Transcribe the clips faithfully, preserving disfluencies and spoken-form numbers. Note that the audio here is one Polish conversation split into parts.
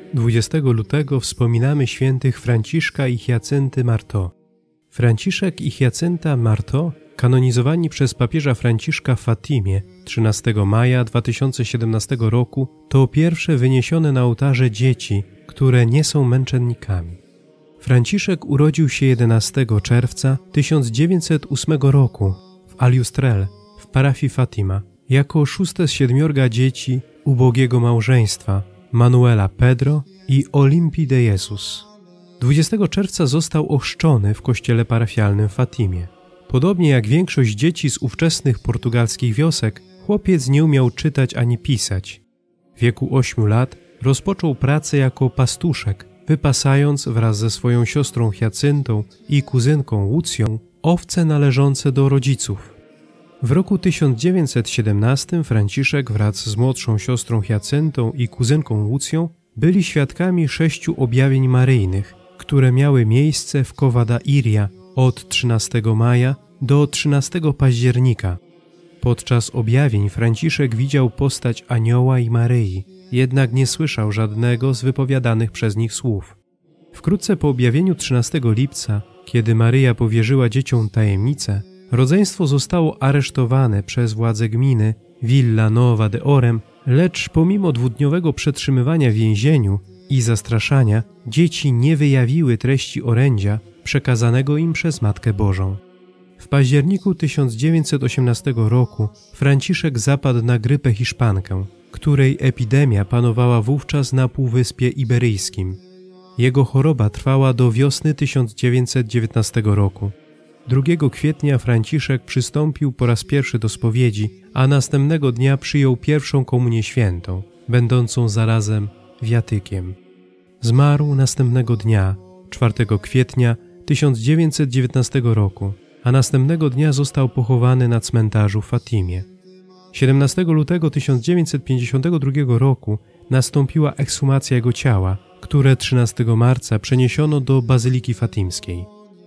dwudziestego lutego wspominamy świętych Franciszka i Hiacynty Marto. Franciszek i Hiacynta Marto, kanonizowani przez papieża Franciszka w Fatimie trzynastego maja dwa tysiące siedemnastego roku, to pierwsze wyniesione na ołtarze dzieci, które nie są męczennikami. Franciszek urodził się jedenastego czerwca tysiąc dziewięćset ósmego roku w Aljustrel w parafii Fatima jako szóste z siedmiorga dzieci ubogiego małżeństwa Manuela Pedro i Olimpii de Jesus. dwudziestego czerwca został ochrzczony w kościele parafialnym w Fatimie. Podobnie jak większość dzieci z ówczesnych portugalskich wiosek, chłopiec nie umiał czytać ani pisać. W wieku ośmiu lat rozpoczął pracę jako pastuszek, wypasając wraz ze swoją siostrą Hiacyntą i kuzynką Łucją owce należące do rodziców. W roku tysiąc dziewięćset siedemnastym Franciszek wraz z młodszą siostrą Hiacyntą i kuzynką Łucją byli świadkami sześciu objawień maryjnych, które miały miejsce w Cova da Iria od trzynastego maja do trzynastego października. Podczas objawień Franciszek widział postać anioła i Maryi, jednak nie słyszał żadnego z wypowiadanych przez nich słów. Wkrótce po objawieniu trzynastego lipca, kiedy Maryja powierzyła dzieciom tajemnicę, rodzeństwo zostało aresztowane przez władze gminy Villa Nova de Orem, lecz pomimo dwudniowego przetrzymywania w więzieniu i zastraszania, dzieci nie wyjawiły treści orędzia przekazanego im przez Matkę Bożą. W październiku tysiąc dziewięćset osiemnastego roku Franciszek zapadł na grypę hiszpankę, której epidemia panowała wówczas na Półwyspie Iberyjskim. Jego choroba trwała do wiosny tysiąc dziewięćset dziewiętnastego roku. drugiego kwietnia Franciszek przystąpił po raz pierwszy do spowiedzi, a następnego dnia przyjął pierwszą komunię świętą, będącą zarazem wiatykiem. Zmarł następnego dnia, czwartego kwietnia tysiąc dziewięćset dziewiętnastego roku, a następnego dnia został pochowany na cmentarzu w Fatimie. siedemnastego lutego tysiąc dziewięćset pięćdziesiątego drugiego roku nastąpiła ekshumacja jego ciała, które trzynastego marca przeniesiono do Bazyliki Fatimskiej.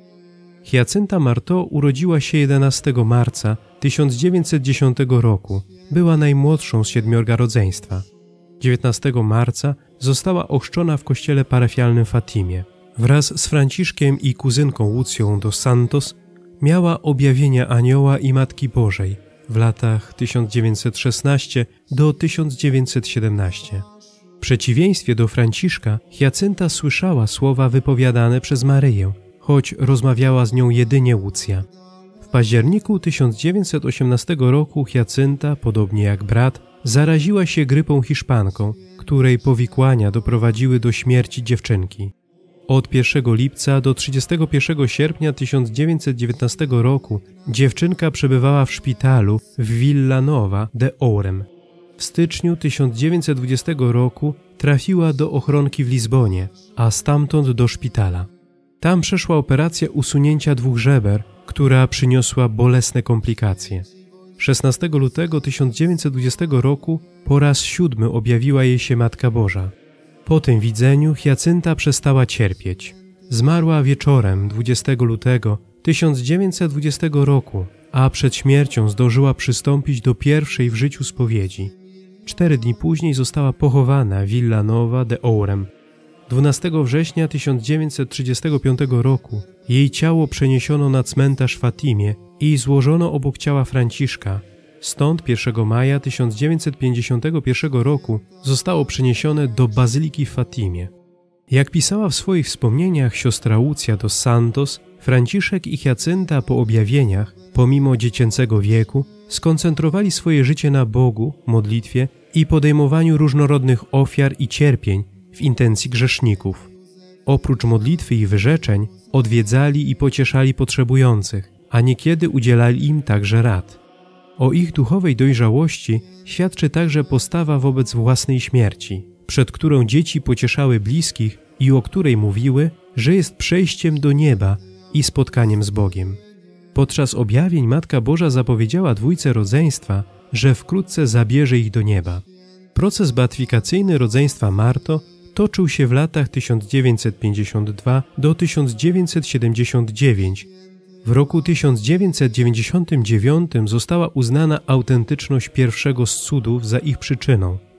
Hiacynta Marto urodziła się jedenastego marca tysiąc dziewięćset dziesiątego roku. Była najmłodszą z siedmiorga rodzeństwa. dziewiętnastego marca została ochrzczona w kościele parafialnym w Fatimie. Wraz z Franciszkiem i kuzynką Łucją dos Santos miała objawienia Anioła i Matki Bożej w latach tysiąc dziewięćset szesnastego do tysiąc dziewięćset siedemnastego. W przeciwieństwie do Franciszka, Hiacynta słyszała słowa wypowiadane przez Maryję, choć rozmawiała z nią jedynie Łucja. W październiku tysiąc dziewięćset osiemnastego roku Hiacynta, podobnie jak brat, zaraziła się grypą hiszpanką, której powikłania doprowadziły do śmierci dziewczynki. Od pierwszego lipca do trzydziestego pierwszego sierpnia tysiąc dziewięćset dziewiętnastego roku dziewczynka przebywała w szpitalu w Villa Nova de Orem. W styczniu tysiąc dziewięćset dwudziestego roku trafiła do ochronki w Lizbonie, a stamtąd do szpitala. Tam przeszła operację usunięcia dwóch żeber, która przyniosła bolesne komplikacje. szesnastego lutego tysiąc dziewięćset dwudziestego roku po raz siódmy objawiła jej się Matka Boża. Po tym widzeniu Hiacynta przestała cierpieć. Zmarła wieczorem dwudziestego lutego tysiąc dziewięćset dwudziestego roku, a przed śmiercią zdążyła przystąpić do pierwszej w życiu spowiedzi. Cztery dni później została pochowana w Villa Nova de Orem. dwunastego września tysiąc dziewięćset trzydziestego piątego roku jej ciało przeniesiono na cmentarz w Fatimie i złożono obok ciała Franciszka. Stąd pierwszego maja tysiąc dziewięćset pięćdziesiątego pierwszego roku zostało przeniesione do Bazyliki w Fatimie. Jak pisała w swoich wspomnieniach siostra Łucja dos Santos, Franciszek i Hiacynta po objawieniach, pomimo dziecięcego wieku, skoncentrowali swoje życie na Bogu, modlitwie i podejmowaniu różnorodnych ofiar i cierpień w intencji grzeszników. Oprócz modlitwy i wyrzeczeń odwiedzali i pocieszali potrzebujących, a niekiedy udzielali im także rad. O ich duchowej dojrzałości świadczy także postawa wobec własnej śmierci, przed którą dzieci pocieszały bliskich i o której mówiły, że jest przejściem do nieba i spotkaniem z Bogiem. Podczas objawień Matka Boża zapowiedziała dwójce rodzeństwa, że wkrótce zabierze ich do nieba. Proces beatyfikacyjny rodzeństwa Marto toczył się w latach tysiąc dziewięćset pięćdziesiątego drugiego do tysiąc dziewięćset siedemdziesiątego dziewiątego. W roku tysiąc dziewięćset dziewięćdziesiątym dziewiątym została uznana autentyczność pierwszego z cudów za ich przyczyną,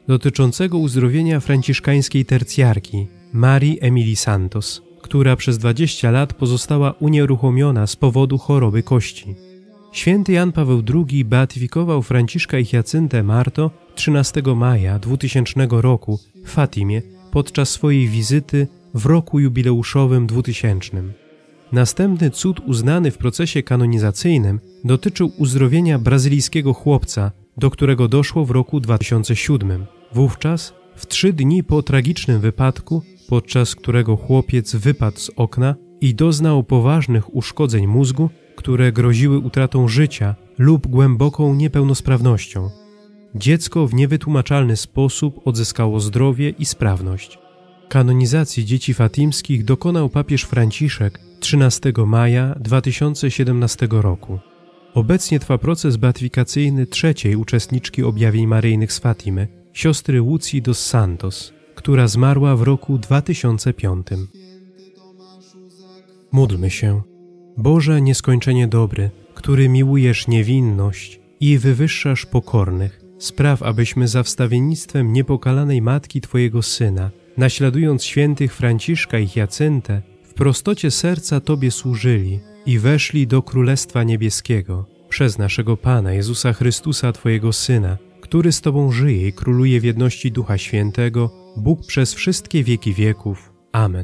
dotyczącego uzdrowienia franciszkańskiej tercjarki Marii Emilii Santos, która przez dwadzieścia lat pozostała unieruchomiona z powodu choroby kości. Święty Jan Paweł drugi beatyfikował Franciszka i Hiacyntę Marto trzynastego maja dwutysięcznego roku w Fatimie podczas swojej wizyty w roku jubileuszowym dwutysięcznym. Następny cud uznany w procesie kanonizacyjnym dotyczył uzdrowienia brazylijskiego chłopca, do którego doszło w roku dwa tysiące siódmym. Wówczas, w trzy dni po tragicznym wypadku, podczas którego chłopiec wypadł z okna i doznał poważnych uszkodzeń mózgu, które groziły utratą życia lub głęboką niepełnosprawnością. Dziecko w niewytłumaczalny sposób odzyskało zdrowie i sprawność. Kanonizacji dzieci fatimskich dokonał papież Franciszek trzynastego maja dwa tysiące siedemnastego roku. Obecnie trwa proces beatyfikacyjny trzeciej uczestniczki objawień maryjnych z Fatimy, siostry Łucji dos Santos, która zmarła w roku dwa tysiące piątym. Módlmy się. Boże nieskończenie dobry, który miłujesz niewinność i wywyższasz pokornych, spraw, abyśmy za wstawiennictwem niepokalanej Matki Twojego Syna, naśladując świętych Franciszka i Hiacyntę, w prostocie serca Tobie służyli i weszli do Królestwa Niebieskiego przez naszego Pana Jezusa Chrystusa, Twojego Syna, który z Tobą żyje i króluje w jedności Ducha Świętego, Bóg przez wszystkie wieki wieków. Amen.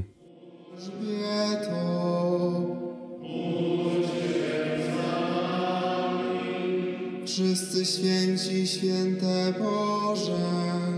Wszyscy święci, święte Boże,